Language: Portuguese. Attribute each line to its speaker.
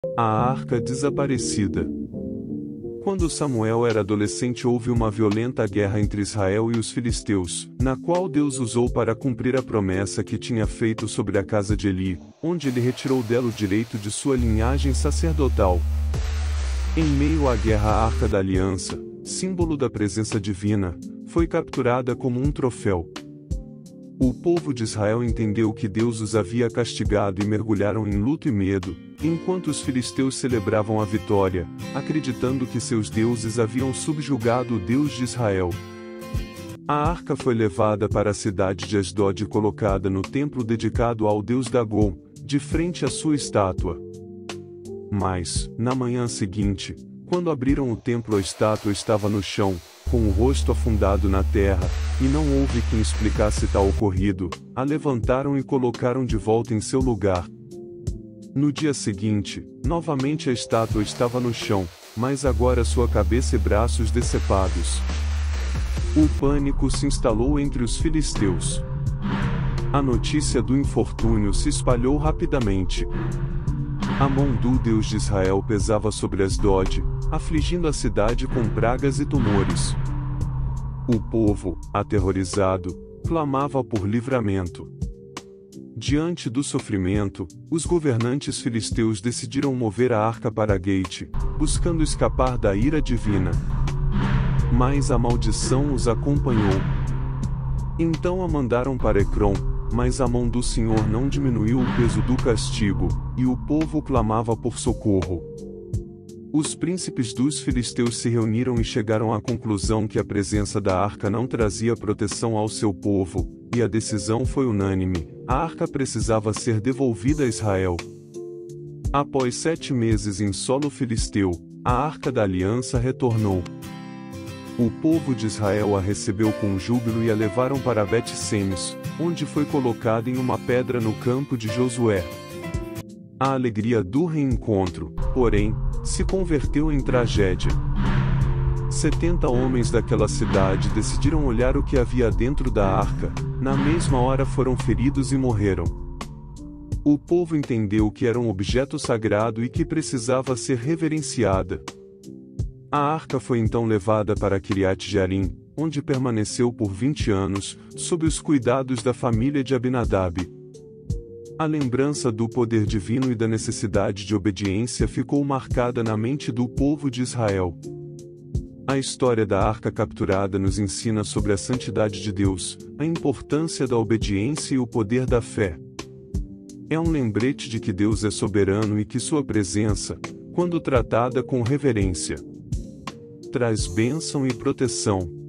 Speaker 1: A arca desaparecida. Quando Samuel era adolescente, houve uma violenta guerra entre Israel e os filisteus, na qual Deus usou para cumprir a promessa que tinha feito sobre a casa de Eli, onde ele retirou dela o direito de sua linhagem sacerdotal. Em meio à guerra, a Arca da Aliança, símbolo da presença divina, foi capturada como um troféu. O povo de Israel entendeu que Deus os havia castigado e mergulharam em luto e medo, enquanto os filisteus celebravam a vitória, acreditando que seus deuses haviam subjugado o Deus de Israel. A arca foi levada para a cidade de Asdod e colocada no templo dedicado ao deus Dagon, de frente à sua estátua. Mas, na manhã seguinte, quando abriram o templo, a estátua estava no chão, com o rosto afundado na terra, e não houve quem explicasse tal ocorrido. A levantaram e colocaram de volta em seu lugar. No dia seguinte, novamente a estátua estava no chão, mas agora sua cabeça e braços decepados. O pânico se instalou entre os filisteus. A notícia do infortúnio se espalhou rapidamente. A mão do Deus de Israel pesava sobre Asdod, afligindo a cidade com pragas e tumores. O povo, aterrorizado, clamava por livramento. Diante do sofrimento, os governantes filisteus decidiram mover a arca para Gate, buscando escapar da ira divina. Mas a maldição os acompanhou. Então a mandaram para Ecrom, mas a mão do Senhor não diminuiu o peso do castigo, e o povo clamava por socorro. Os príncipes dos filisteus se reuniram e chegaram à conclusão que a presença da arca não trazia proteção ao seu povo, e a decisão foi unânime: a arca precisava ser devolvida a Israel. Após 7 meses em solo filisteu, a arca da aliança retornou. O povo de Israel a recebeu com júbilo e a levaram para Bet-Semes, onde foi colocada em uma pedra no campo de Josué. A alegria do reencontro, porém, se converteu em tragédia. 70 homens daquela cidade decidiram olhar o que havia dentro da arca. Na mesma hora foram feridos e morreram. O povo entendeu que era um objeto sagrado e que precisava ser reverenciada. A arca foi então levada para Kiriat Jearim, onde permaneceu por 20 anos, sob os cuidados da família de Abinadab. A lembrança do poder divino e da necessidade de obediência ficou marcada na mente do povo de Israel. A história da arca capturada nos ensina sobre a santidade de Deus, a importância da obediência e o poder da fé. É um lembrete de que Deus é soberano e que sua presença, quando tratada com reverência, traz bênção e proteção.